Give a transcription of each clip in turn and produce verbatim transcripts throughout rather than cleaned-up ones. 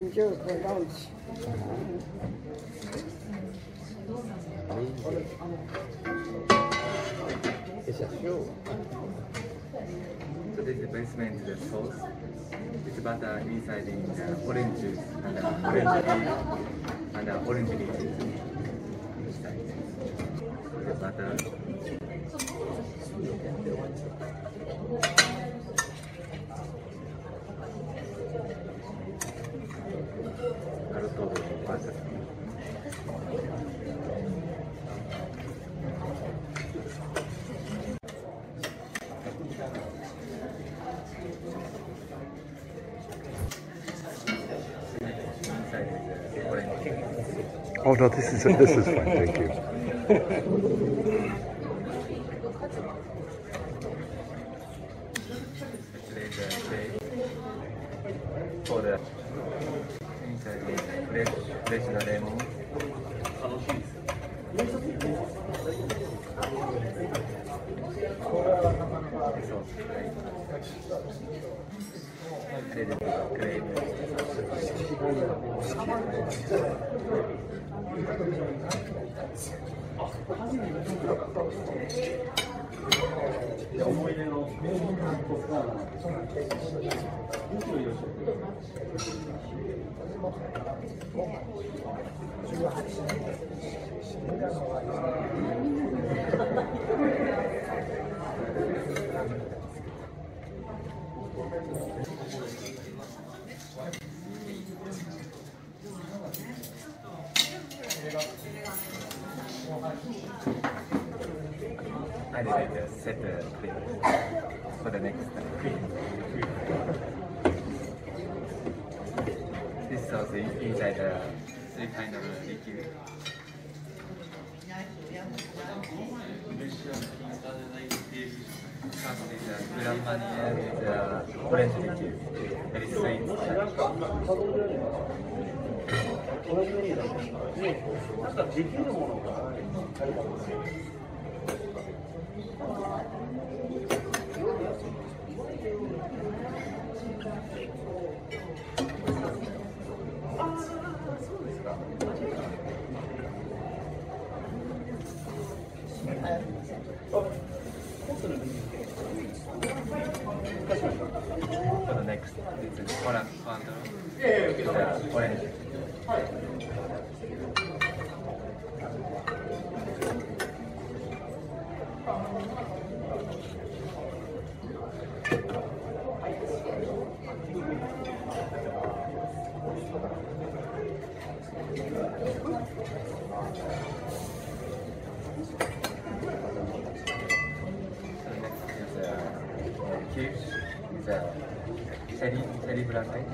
Enjoy the lunch. It's a show. So this is basement the sauce. It's butter inside in the orange juice and uh, orange peel and uh, orange leaf inside. The butter. Butter. Oh no, this is this is fine. Thank you. For the inside fresh fresh lemon. I did set the clip for the next time. This sauce is inside the three kind of liquid. Comes with the gram vanilla with the orange liquid. Very sweet. なんかできるものがあるかもしれない。For the next, this is orange powder with the orange. Cubes is a cherry cherry plantain.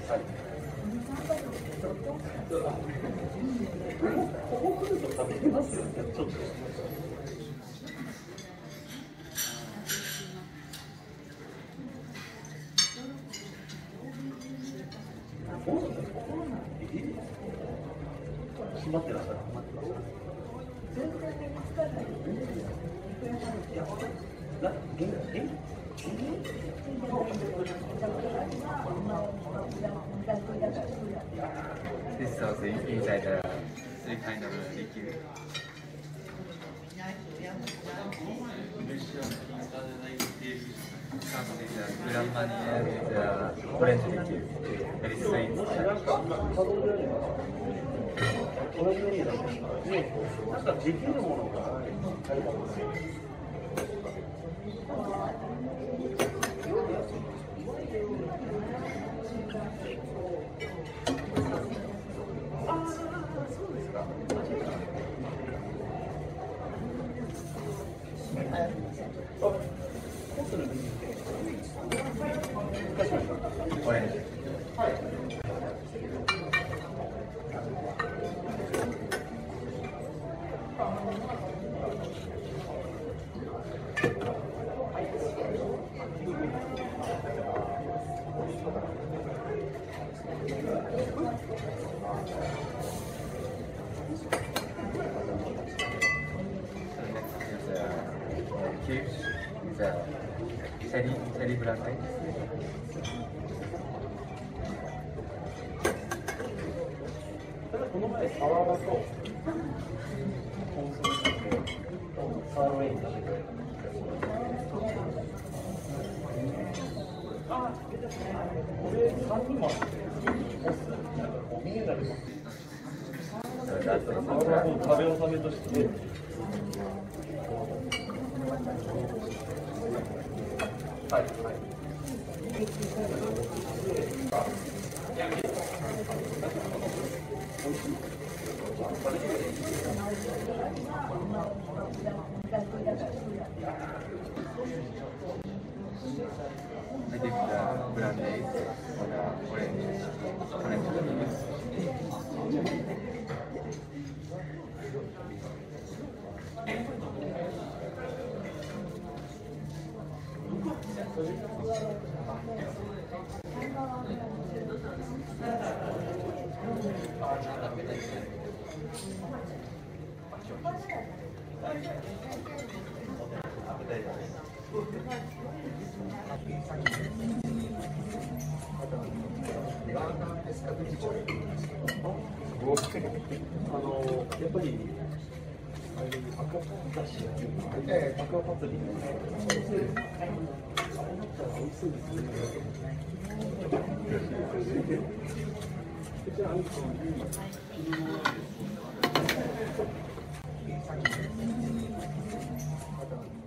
閉まってらっしゃる。な、元気？元気？ This is also inside the three kind of liquid. Comes with a gram vanilla with a orange liquid. Very sweet. 同じメニューだけど、なんかできるものがありますね。 オレンジ。Crepe Suzette, cherry, cherry black ice. この前サワーだとコンソメでサーロイン食べてあこれさんにんもあってなんかお見えになりますサワーの食べ納めとしてはいはい I think the brand name or the orange, orange leaves. あのやっぱりあれ赤パだし、赤パプリカ。あれだったら美味しそうですね。じゃあ、あの切り物。